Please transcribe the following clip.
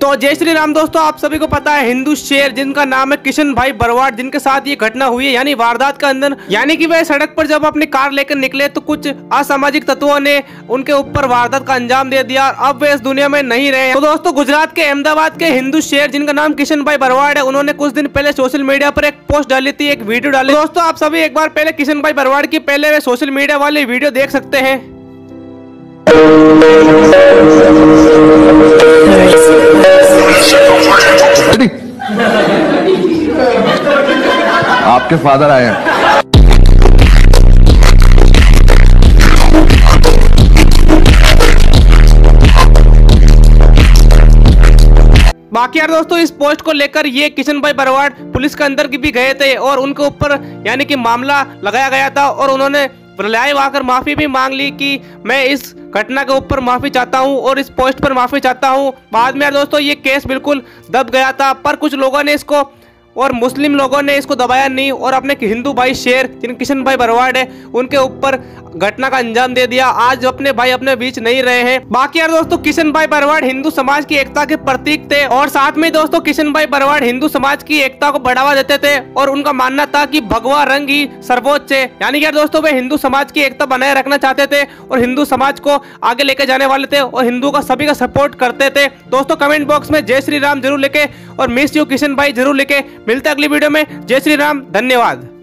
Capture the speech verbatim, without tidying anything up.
तो जय श्री राम दोस्तों, आप सभी को पता है हिंदू शेर जिनका नाम है किशन भाई बरवाड़, जिनके साथ ये घटना हुई है यानी वारदात का अंदर, यानी कि वह सड़क पर जब अपनी कार लेकर निकले तो कुछ असामाजिक तत्वों ने उनके ऊपर वारदात का अंजाम दे दिया। अब वे इस दुनिया में नहीं रहे। तो दोस्तों गुजरात के अहमदाबाद के हिंदू शेर जिनका नाम किशन भाई बरवाड़ है, उन्होंने कुछ दिन पहले सोशल मीडिया पर एक पोस्ट डाली थी, एक वीडियो डाली। दोस्तों आप सभी एक बार पहले किशन भाई बरवाड़ की पहले वे सोशल मीडिया वाली वीडियो देख सकते हैं। आपके फादर आए हैं। बाकी यार दोस्तों इस पोस्ट को लेकर ये किशन भाई बरवाड़ पुलिस के अंदर भी गए थे और उनके ऊपर यानी कि मामला लगाया गया था और उन्होंने प्रलय आकर माफी भी मांग ली कि मैं इस घटना के ऊपर माफी चाहता हूं और इस पोस्ट पर माफी चाहता हूं। बाद में यार दोस्तों ये केस बिल्कुल दब गया था, पर कुछ लोगों ने इसको और मुस्लिम लोगों ने इसको दबाया नहीं और अपने हिंदू भाई शेर जिन किशन भाई बरवाड़ है उनके ऊपर घटना का अंजाम दे दिया। आज अपने भाई अपने बीच नहीं रहे हैं। बाकी यार दोस्तों किशन भाई बरवाड़ हिंदू समाज की एकता के प्रतीक थे और साथ में दोस्तों किशन भाई बरवाड़ हिंदू समाज की एकता को बढ़ावा देते थे और उनका मानना था कि भगवा रंग ही सर्वोच्च है, यानी कि यार दोस्तों वे हिंदू समाज की एकता बनाए रखना चाहते थे और हिंदू समाज को आगे लेके जाने वाले थे और हिंदू का सभी का सपोर्ट करते थे। दोस्तों कमेंट बॉक्स में जय श्री राम जरूर लिखे और मिस यू किशन भाई जरूर लिखे। मिलते अगली वीडियो में। जय श्री राम, धन्यवाद।